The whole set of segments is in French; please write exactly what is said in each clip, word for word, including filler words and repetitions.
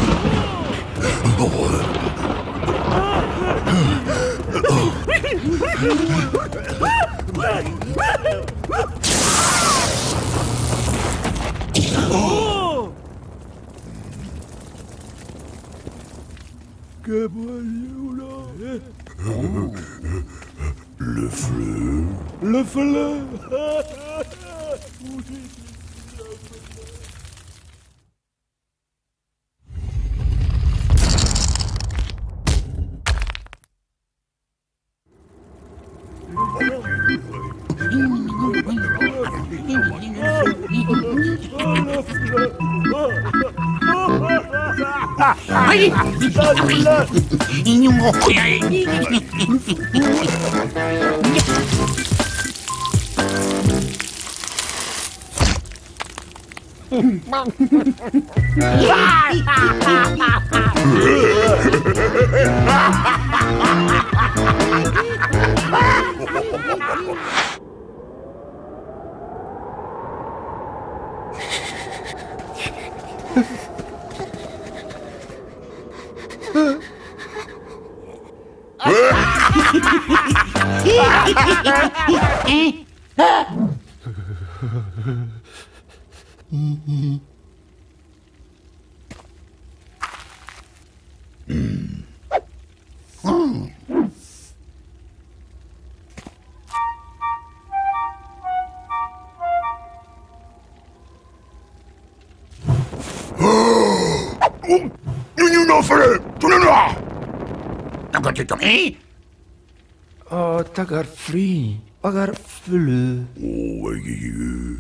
Que voyons là? Le fleu. Le fleu. Oh, tagar free, agar fleu. Oh, aïe.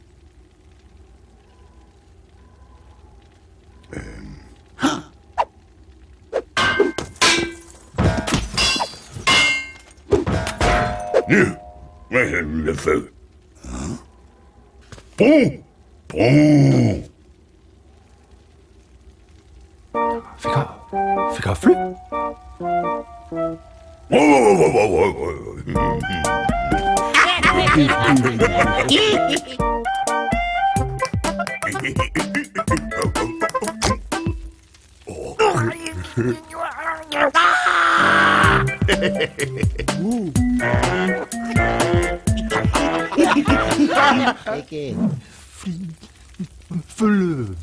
Le feu. Hein? Pont! Pont! Fica... Fica fleu. Oh, oh, oh, oh, oh, oh. Fleu.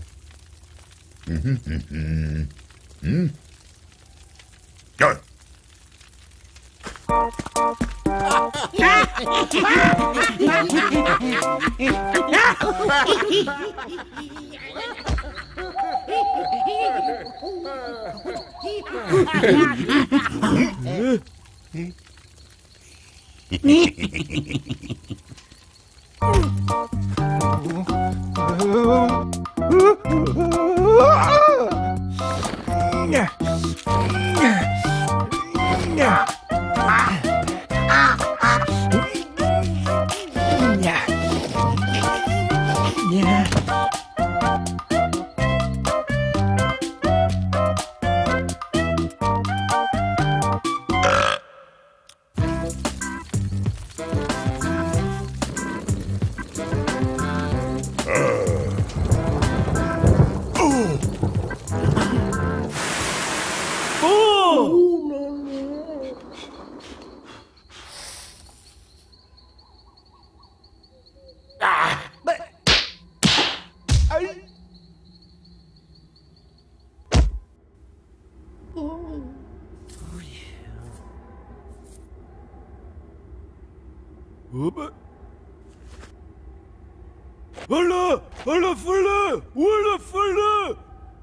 Oh là! Oh la folle! Oh la folle!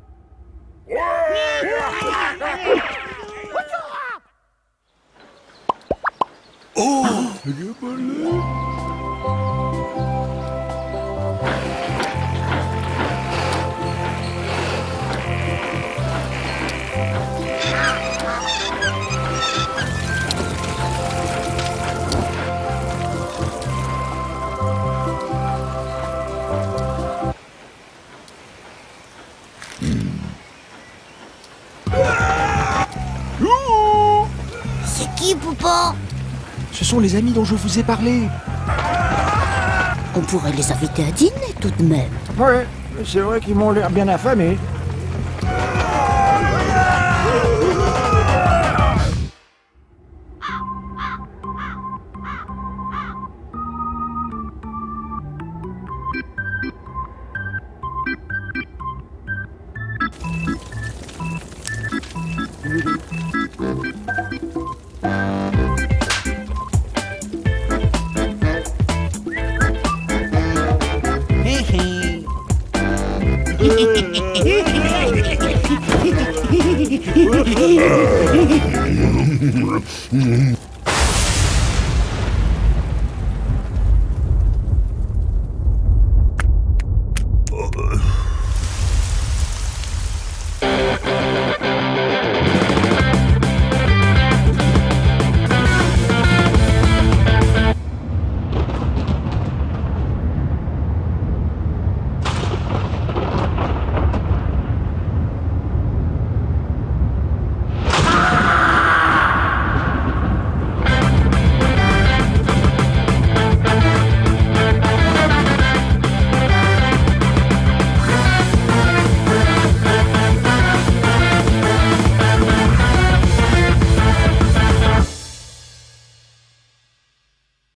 Oh! C'est qui, Poupon? Ce sont les amis dont je vous ai parlé. On pourrait les inviter à dîner tout de même. Ouais, c'est vrai qu'ils m'ont l'air bien affamés. Mm-hmm.